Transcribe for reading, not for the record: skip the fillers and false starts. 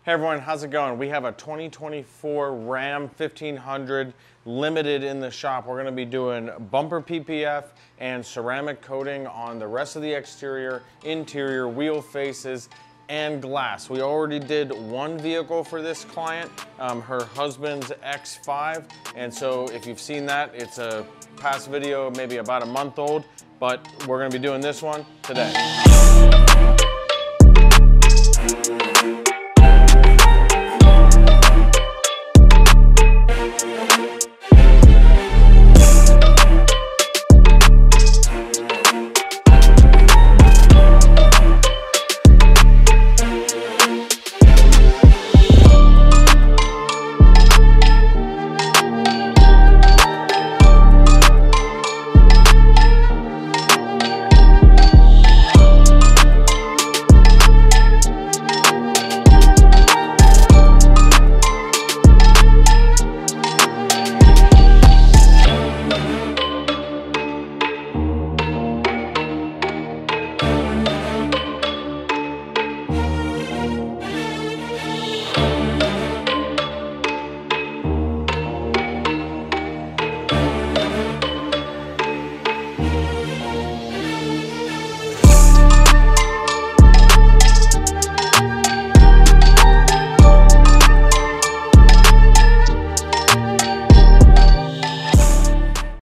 Hey everyone, how's it going? We have a 2024 Ram 1500 Limited in the shop. We're gonna be doing bumper PPF and ceramic coating on the rest of the exterior, interior, wheel faces, and glass. We already did one vehicle for this client, her husband's X5. And so if you've seen that, it's a past video, maybe about a month old, but we're gonna be doing this one today.